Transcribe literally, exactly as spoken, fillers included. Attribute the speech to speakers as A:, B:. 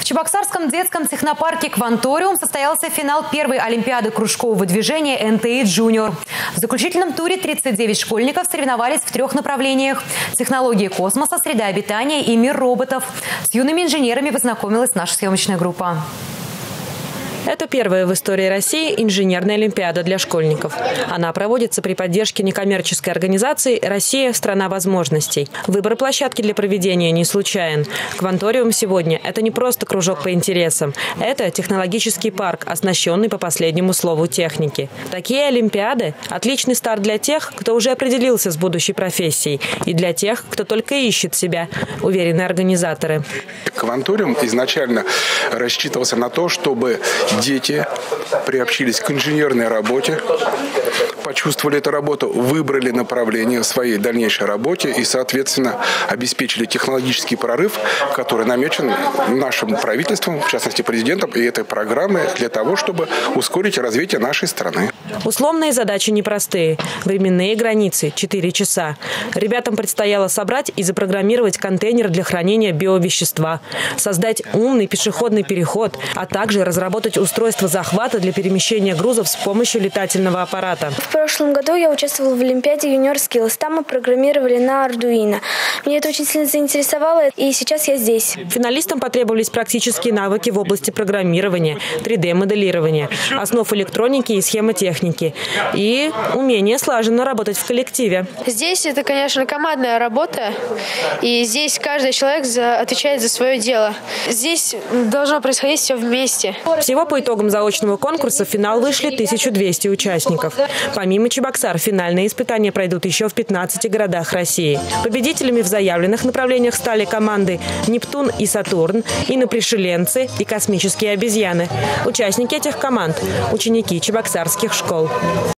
A: Чебоксарском детском технопарке «Кванториум» состоялся финал первой олимпиады кружкового движения эн тэ и Junior. В заключительном туре тридцать девять школьников соревновались в трех направлениях – технологии космоса, среда обитания и мир роботов. С юными инженерами познакомилась наша съемочная группа.
B: Это первая в истории России инженерная олимпиада для школьников. Она проводится при поддержке некоммерческой организации «Россия – страна возможностей». Выбор площадки для проведения не случайен. «Кванториум» сегодня – это не просто кружок по интересам. Это технологический парк, оснащенный по последнему слову техники. Такие олимпиады – отличный старт для тех, кто уже определился с будущей профессией, и для тех, кто только ищет себя, уверены организаторы.
C: «Кванториум» изначально рассчитывался на то, чтобы дети приобщились к инженерной работе, почувствовали эту работу, выбрали направление в своей дальнейшей работе и, соответственно, обеспечили технологический прорыв, который намечен нашим правительством, в частности президентом, и этой программой для того, чтобы ускорить развитие нашей страны.
B: Условные задачи непростые. Временные границы – четыре часа. Ребятам предстояло собрать и запрограммировать контейнер для хранения биовещества, создать умный пешеходный переход, а также разработать устройство захвата для перемещения грузов с помощью летательного аппарата.
D: В прошлом году я участвовала в Олимпиаде Junior Skills. Там мы программировали на Arduino. Меня это очень сильно заинтересовало, и сейчас я здесь.
B: Финалистам потребовались практические навыки в области программирования, три дэ моделирования, основ электроники и схемотехники и умение слаженно работать в коллективе.
E: Здесь это, конечно, командная работа, и здесь каждый человек за, отвечает за свое дело. Здесь должно происходить все вместе.
B: Всего по итогам заочного конкурса в финал вышли тысяча двести участников. Помимо Чебоксар, финальные испытания пройдут еще в пятнадцати городах России. Победителями в заявленных направлениях стали команды «Нептун» и «Сатурн», «Инопришеленцы» и «Космические обезьяны». Участники этих команд – ученики чебоксарских школ.